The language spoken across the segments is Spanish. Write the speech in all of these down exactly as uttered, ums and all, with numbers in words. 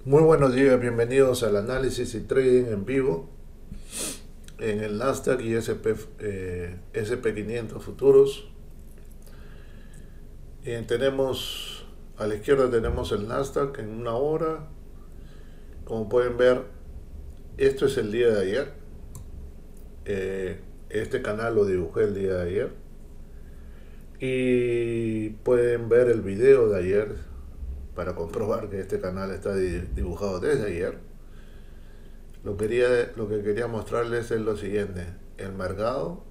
Muy buenos días, bienvenidos al análisis y trading en vivo en el Nasdaq y S P, eh, S P quinientos futuros. Y tenemos a la izquierda tenemos el Nasdaq en una hora. Como pueden ver, esto es el día de ayer. Eh, este canal lo dibujé el día de ayer. Y pueden ver el video de ayer para comprobar que este canal está dibujado desde ayer. Lo, quería, lo que quería mostrarles es lo siguiente. El mercado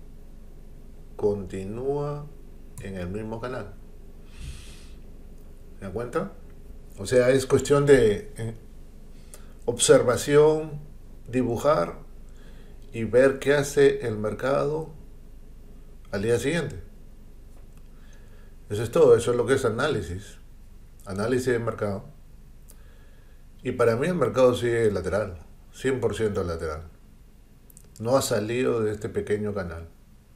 continúa en el mismo canal. ¿Se dan cuenta? O sea, es cuestión de eh, observación, dibujar y ver qué hace el mercado al día siguiente. Eso es todo, eso es lo que es análisis. Análisis de mercado. Y para mí el mercado sigue lateral, cien por ciento lateral. No ha salido de este pequeño canal.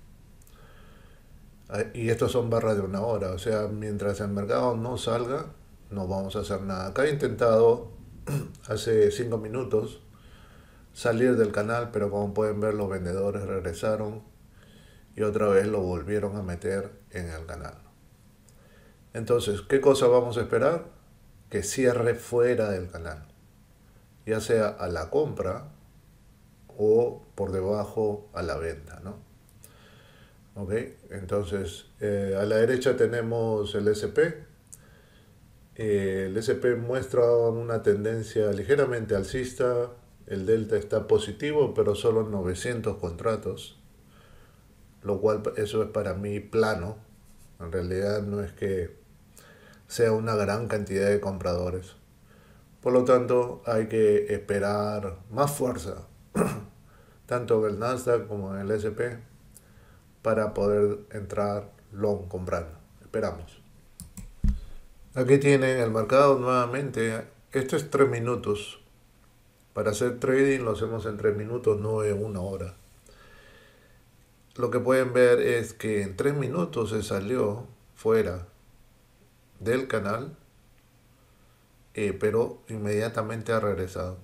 Y estos son barras de una hora, o sea, mientras el mercado no salga, no vamos a hacer nada. Acá he intentado hace cinco minutos salir del canal, pero como pueden ver los vendedores regresaron y otra vez lo volvieron a meter en el canal. Entonces, ¿qué cosa vamos a esperar? Que cierre fuera del canal, ya sea a la compra o por debajo a la venta, ¿no? Ok, entonces eh, a la derecha tenemos el S P. Eh, el S P muestra una tendencia ligeramente alcista. El delta está positivo, pero solo novecientos contratos, lo cual eso es para mí plano. En realidad no es que sea una gran cantidad de compradores. Por lo tanto, hay que esperar más fuerza, tanto en el Nasdaq como en el S P, para poder entrar long comprando. Esperamos. Aquí tienen el mercado nuevamente. Esto es tres minutos. Para hacer trading lo hacemos en tres minutos, no en una hora. Lo que pueden ver es que en tres minutos se salió fuera del canal, eh, pero inmediatamente ha regresado.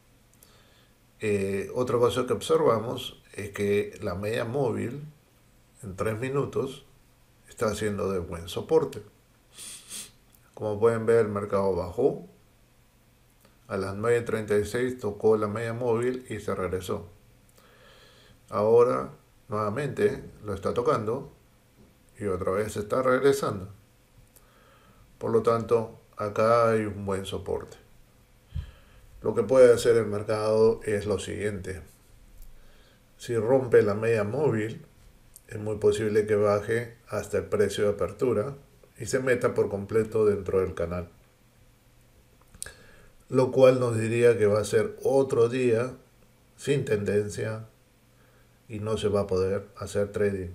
Eh, otra cosa que observamos es que la media móvil en tres minutos está haciendo de buen soporte. Como pueden ver, el mercado bajó. A las nueve treinta y seis tocó la media móvil y se regresó. Ahora nuevamente lo está tocando y otra vez está regresando. Por lo tanto, acá hay un buen soporte. Lo que puede hacer el mercado es lo siguiente. Si rompe la media móvil, es muy posible que baje hasta el precio de apertura y se meta por completo dentro del canal. Lo cual nos diría que va a ser otro día sin tendencia y no se va a poder hacer trading.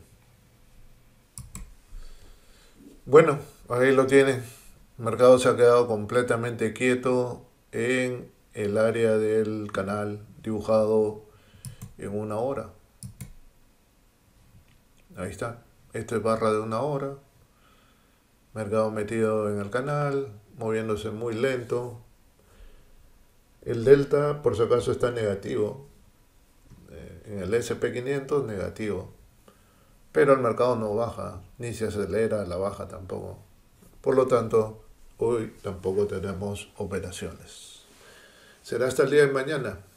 Bueno, ahí lo tienen. El mercado se ha quedado completamente quieto en el área del canal dibujado en una hora. Ahí está. Esto es barra de una hora. Mercado metido en el canal, moviéndose muy lento. El delta, por si acaso, está negativo. En el S P quinientos, negativo. Pero el mercado no baja, ni se acelera la baja tampoco. Por lo tanto, hoy tampoco tenemos operaciones. Será hasta el día de mañana.